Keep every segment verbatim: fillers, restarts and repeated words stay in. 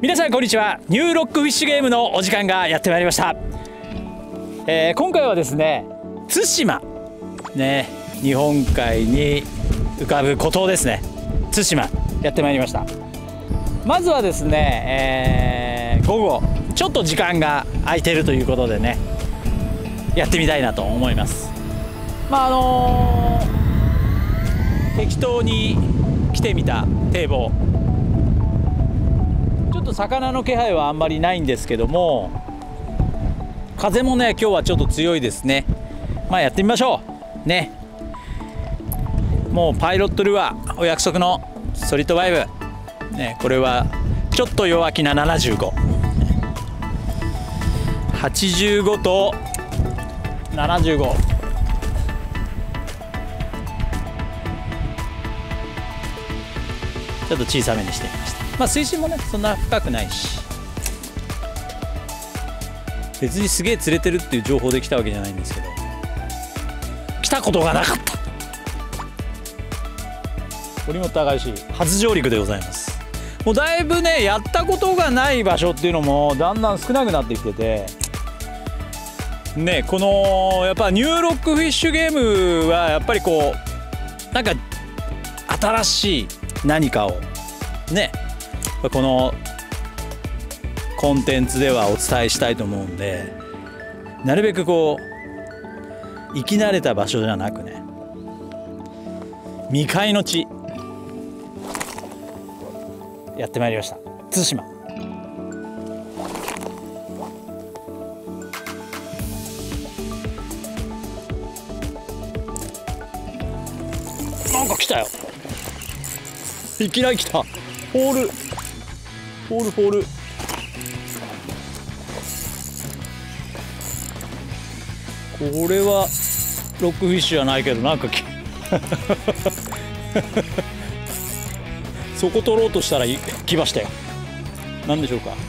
皆さんこんにちは。ニューロックフィッシュゲームのお時間がやってまいりました。えー、今回はですね、対馬ね、日本海に浮かぶ孤島ですね、対馬やってまいりました。まずはですね、えー、午後ちょっと時間が空いてるということでね、やってみたいなと思います。まああのー、適当に来てみた堤防、ちょっと魚の気配はあんまりないんですけども、風もね今日はちょっと強いですね。まあやってみましょうね。もうパイロットルアーお約束のソリッドファイブね、これはちょっと弱気なななじゅうご、はちじゅうごとななじゅうご、ちょっと小さめにしてみました。まあ水深もねそんな深くないし、別にすげえ釣れてるっていう情報で来たわけじゃないんですけど、来たことがなかった。堀本孝義初上陸でございます。もうだいぶねやったことがない場所っていうのもだんだん少なくなってきててね、このやっぱニューロックフィッシュゲームはやっぱりこうなんか新しい何かをね、このコンテンツではお伝えしたいと思うんで、なるべくこう生き慣れた場所じゃなくね、未開の地やってまいりました。対馬なんか来たよ、いきなり来た。ホールホールホールこれはロックフィッシュじゃないけど、なんかそこ取ろうとしたら来ましたよ。何でしょうか。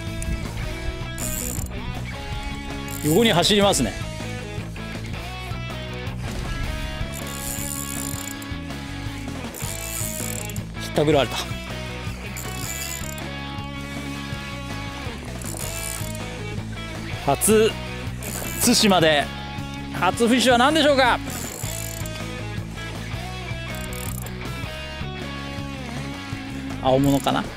横に走りますね。ひったくられた。初対馬で初フィッシュは何でしょうか。青物かな。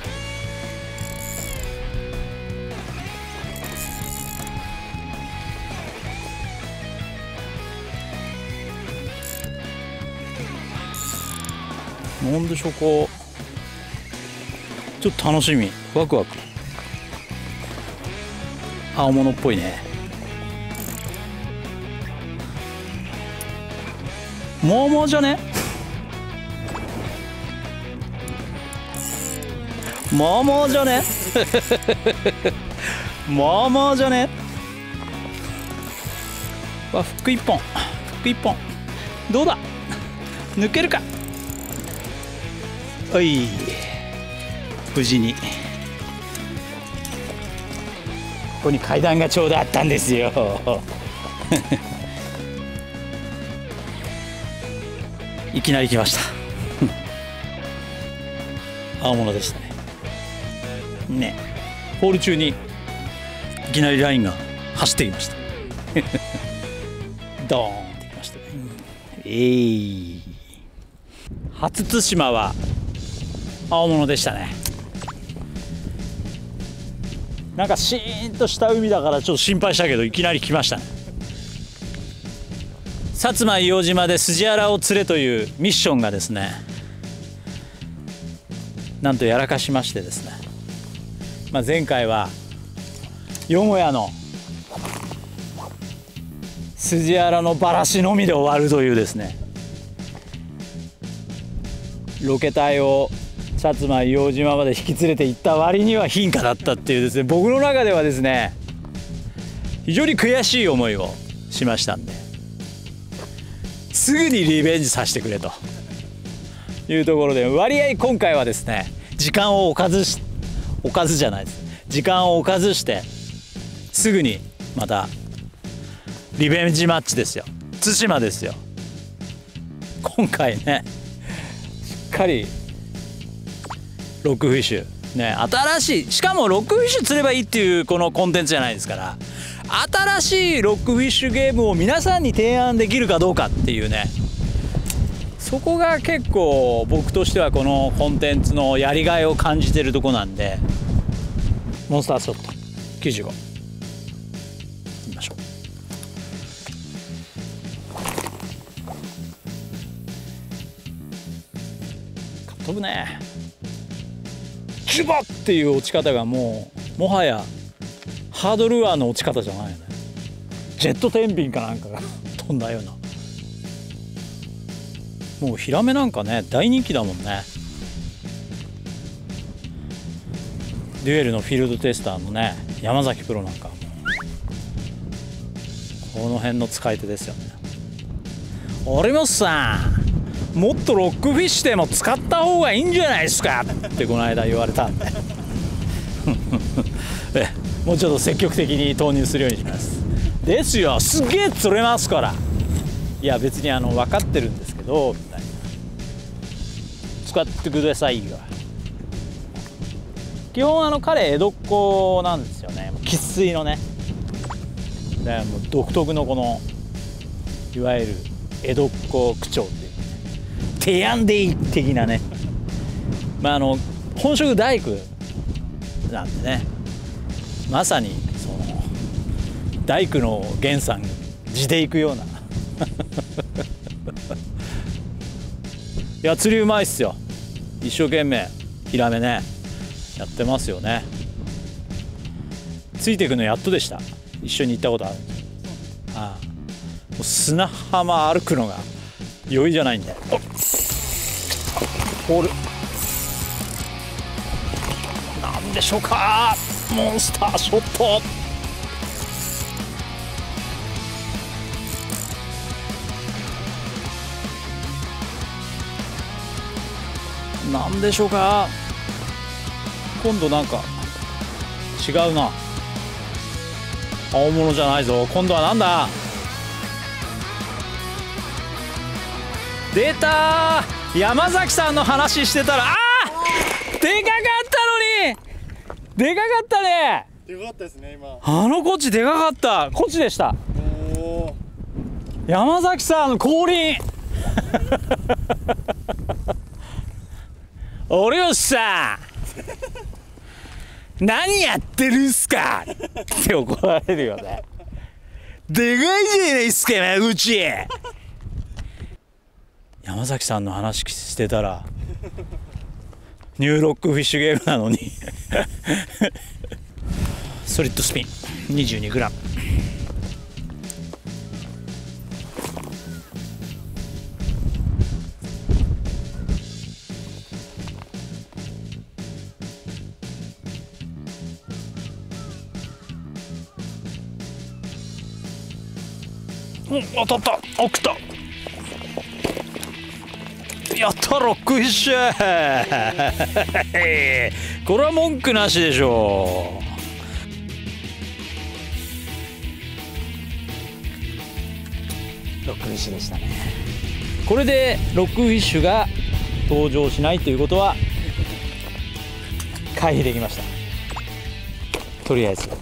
なんでしょうか。ちょっと楽しみ、ワクワク。青物っぽいね。もうもうじゃね。もうもうじゃね。もうもうじゃね。わ、フック一本、フック一本。どうだ。抜けるか。おい。無事に。ここに階段がちょうどあったんですよ。いきなり来ました。青物でしたね。ね、ホール中にいきなりラインが走ってきました。ドーンってきましたね。えー、初対馬は青物でしたね。なんかシーンとした海だからちょっと心配したけど、いきなり来ましたね。薩摩硫黄島でスジアラを釣れというミッションがですね、なんとやらかしましてですね、まあ、前回はよもやのスジアラのバラシのみで終わるというですね、ロケ隊を薩摩硫黄島まで引き連れて行った割には貧価だったっていうですね、僕の中ではですね非常に悔しい思いをしましたんで、すぐにリベンジさせてくれというところで、割合今回はですね時間を置かずし置かずじゃないです時間を置かずしてすぐにまたリベンジマッチですよ。対馬ですよ。今回ねしっかりロックフィッシュね、新しい、しかもロックフィッシュ釣ればいいっていうこのコンテンツじゃないですから、新しいロックフィッシュゲームを皆さんに提案できるかどうかっていうね、そこが結構僕としてはこのコンテンツのやりがいを感じてるとこなんで、モンスターショットきゅうじゅうごいきましょう。飛ぶね。ジュバッっていう落ち方がもうもはやハードルアーの落ち方じゃないよね。ジェット天秤かなんかが飛んだような。もうヒラメなんかね大人気だもんね。デュエルのフィールドテスターのね山崎プロなんかもこの辺の使い手ですよね。折本さん、もっとロックフィッシュでも使った方がいいんじゃないですかってこの間言われたんでえもうちょっと積極的に投入するようにします。ですよ、すげえ釣れますから。いや別にあの分かってるんですけどみたいな、使ってくださいよ。基本あの彼江戸っ子なんですよね。生粋のね。でもう独特のこのいわゆる江戸っ子口調っていうね、提案でいい的なね、まああの本職大工なんでね、まさにその大工の源さん地でいくようないや釣りうまいっすよ。一生懸命ヒラメねやってますよね。ついていくのやっとでした。一緒に行ったことある。ああ、もう砂浜歩くのが容易じゃないんで。ホールなんでしょうか。モンスターショット。なんでしょうか。今度なんか違うな。青物じゃないぞ。今度はなんだ。出たー。山崎さんの話してたら、あーでかかったのに。でかかったね。 でかかったですね今。 あのコチでかかった。コチでした。 おー、 山崎さん降臨折吉さん何やってるんすかって怒られるよね。でかいじゃないっすか山口。山崎さんの話してたらニューロックフィッシュゲームなのにソリッドスピン にじゅうにグラム。当たった。奥った。やったロックフィッシュこれは文句なしでしょう。ロックフィッシュでしたね。これでロックフィッシュが登場しないということは回避できました。とりあえず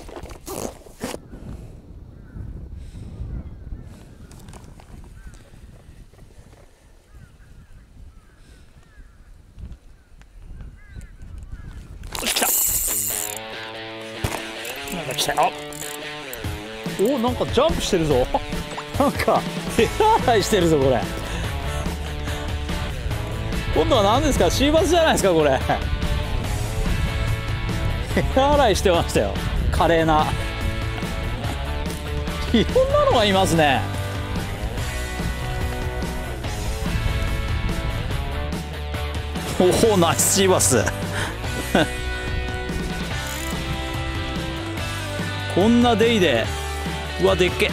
なんか来たよ。お、なんかジャンプしてるぞなんか手洗いしてるぞこれ。今度は何ですか。シーバスじゃないですかこれ。手洗いしてましたよ。華麗な。いろんなのがいますね。おお、ナイスシーバスこんなデイで、うわでっけ。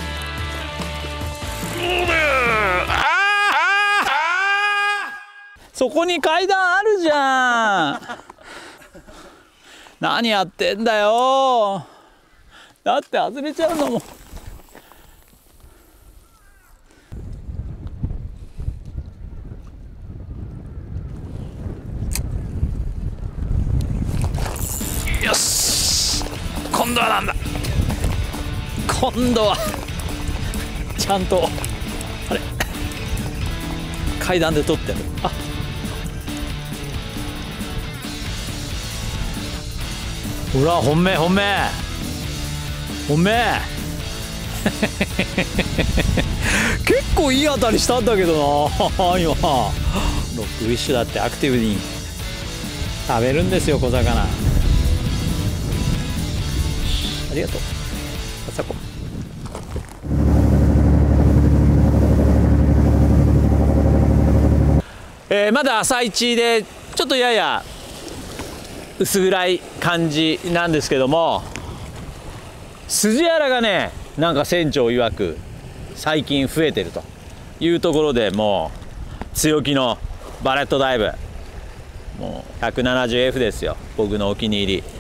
そこに階段あるじゃん何やってんだよ。だって外れちゃうのも。 今度はなんだ、今度はちゃんとあれ階段で撮ってる。あ、ほら本命本命本命結構いい当たりしたんだけどな今。ロックフィッシュだってアクティブに食べるんですよ、小魚。ありがとうあさこ。えー、まだ朝一でちょっとやや薄暗い感じなんですけども、スジアラがね、なんか船長曰く最近増えてるというところで、もう強気のバレットダイブ、もう ひゃくななじゅうエフ ですよ、僕のお気に入り。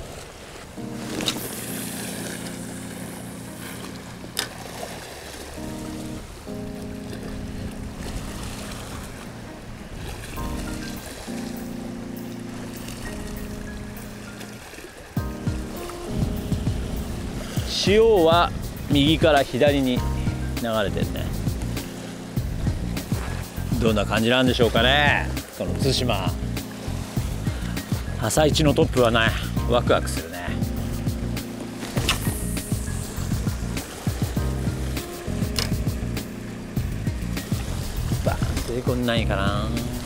潮は右から左に流れてるね。どんな感じなんでしょうかね、この対馬。朝一のトップはね、ワクワクするね。バーン出てこないかな。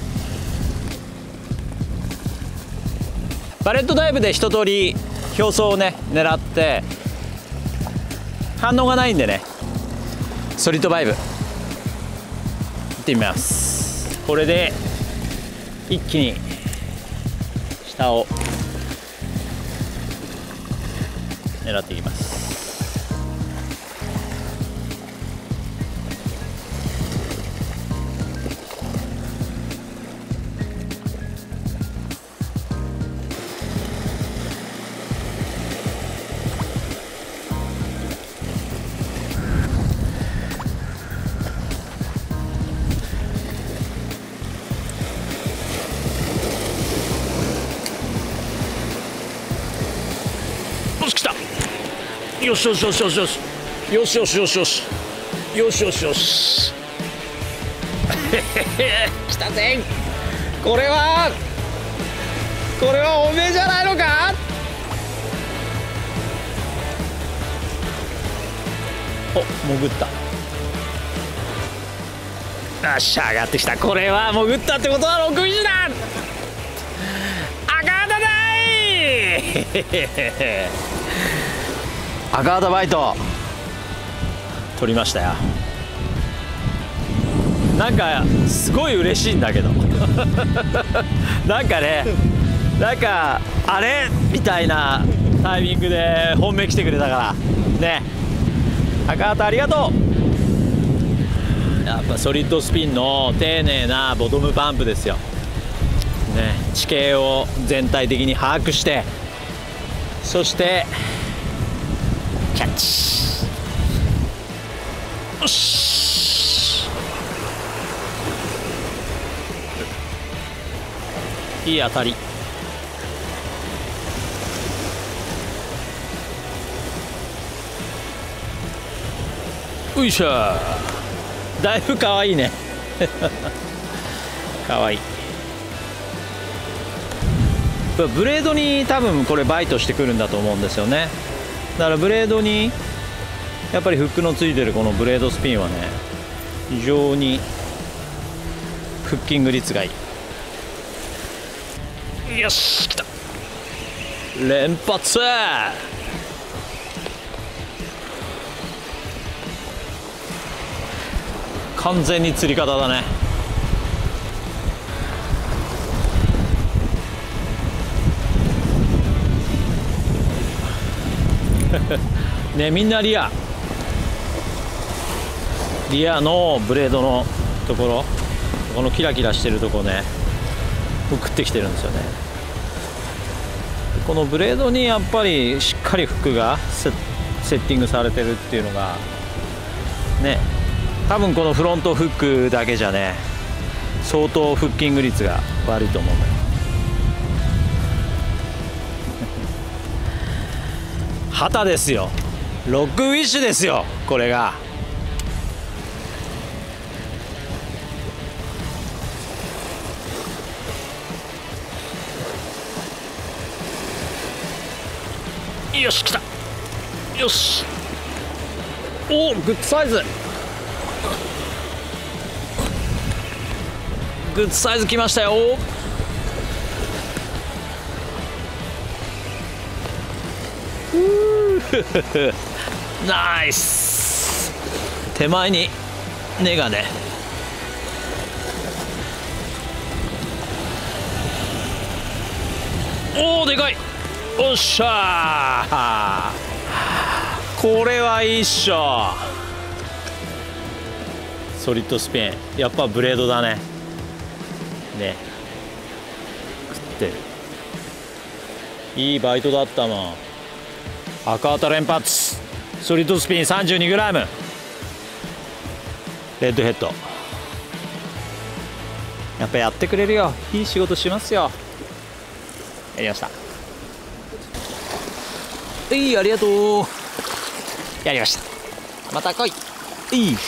バレットダイブで一通り表層をね狙って反応がないんでね、ソリッドバイブ行ってみます。これで一気に下を狙っていきます。よしよしよしよしよしよしよしよしよしよしよしよし来たぜ。これはこれはおめえじゃないのか。お、潜った。よっしゃ、上がってきた。これは潜ったってことはロックフィッシュだ。赤旗だい赤旗バイト取りましたよ。なんかすごい嬉しいんだけどなんかね、なんかあれみたいなタイミングで本命来てくれたからね。赤旗ありがとう。やっぱソリッドスピンの丁寧なボトムパンプですよ、ね、地形を全体的に把握して、そしてキャッチ。よし、いい当たり。よいしょ、だいぶかわいいねかわいい。ブレードに多分これバイトしてくるんだと思うんですよね。だからブレードにやっぱりフックのついてるこのブレードスピンはね、非常にフッキング率がいい。よし、来た。連発。完全に釣り方だね。ね、みんなリアリアのブレードのところ、このキラキラしてるところね、送ってきてるんですよね。このブレードにやっぱりしっかりフックがセセッティングされてるっていうのがね、多分このフロントフックだけじゃね、相当フッキング率が悪いと思うんだよ。 旗ですよ。ロックフィッシュですよ、これが。よし、来た。よし。おお、グッドサイズ。グッドサイズ来ましたよ。ナイス。手前に根がね。おお、でかい。おっしゃー、これはいいっしょ。ソリッドスピン、やっぱブレードだね。ね、食ってる。いいバイトだったもん。赤旗連発。ソリッドスピン さんじゅうにグラム。 レッドヘッド。やっぱやってくれるよ。いい仕事しますよ。やりました。はい、ありがとう。やりました。また来い。いい。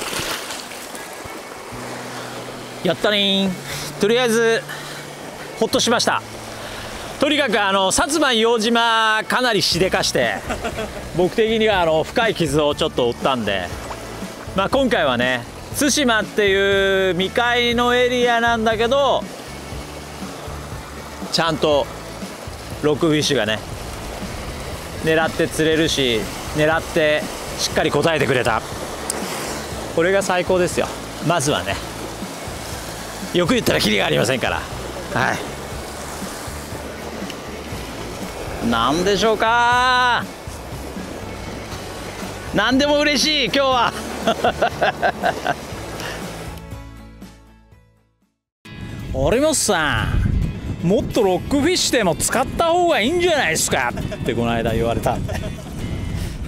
やったねー。とりあえずほっとしました。とにかくあの薩摩硫黄島かなりしでかして僕的にはあの深い傷をちょっと負ったんで、まあ、今回はね対馬っていう未開のエリアなんだけど、ちゃんとロックフィッシュがね狙って釣れるし、狙ってしっかり答えてくれた。これが最高ですよ。まずはね、よく言ったらキリがありませんから。はい、なんでしょうか。何でも嬉しい今日は有本さん、もっとロックフィッシュでも使った方がいいんじゃないですかってこの間言われたんで